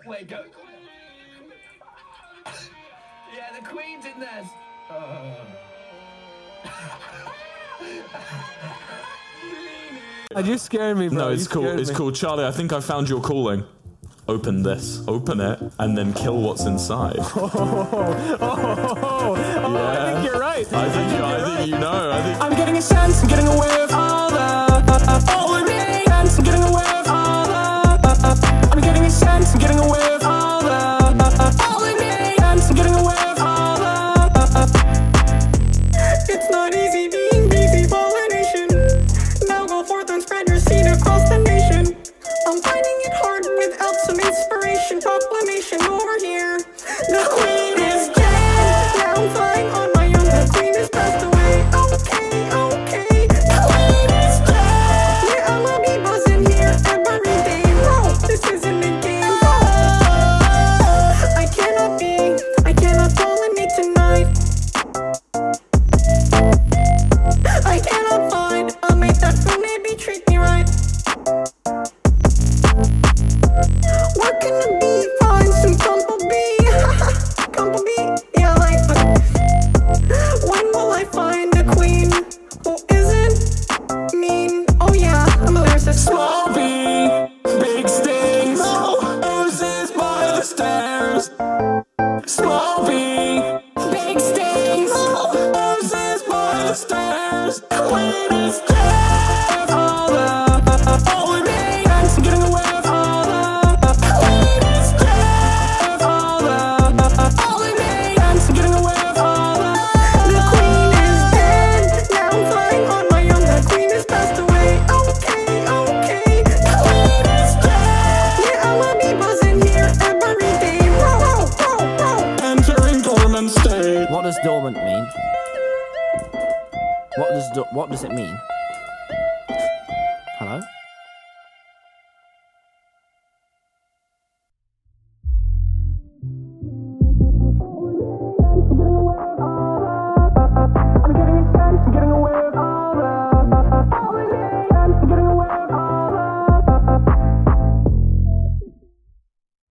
Wait, go. Yeah, the queen's in there. You scared me, bro. No, it's cool. It's cool. Charlie, I think I found your calling. Open this. Open it, and then kill what's inside. Yeah. I think you're right. I think you know. I'm getting a sense. I'm getting away with all the sense. I'm getting away with all the. I'm getting a sense. I'm getting away with all the sense. I'm getting away with all the. It's not easy being busy, Pollen-nation. Now go forth and spread your seed across the nation. I'm finding it hard without some inspiration. Proclamation over here. The queen is dead. Now I'm flying on my own. The queen is passed away. Okay, okay. The queen is dead. Yeah, I'ma be buzzing here every day. Bro, this isn't a game. I cannot pollinate tonight. I cannot find a mate that will maybe treat me right. Where can it be? Find some Bumblebee. Bumblebee, yeah, like. When will I find a queen who isn't mean? Oh yeah, I'm a lyricist. Small bee, big stings. Oozes by the stairs. Small bee, big stings. Oozes by the stairs. Queen is dead. All the sense. I'm getting away with all the. Queen is dead. All the sense. I'm getting away with all the. The queen is dead. Now I'm flying on my own. The queen has passed away. Okay, okay. The queen is dead. Yeah, I'ma be buzzing here every day. Bro. Entering dormant state. What does dormant mean? What does it mean?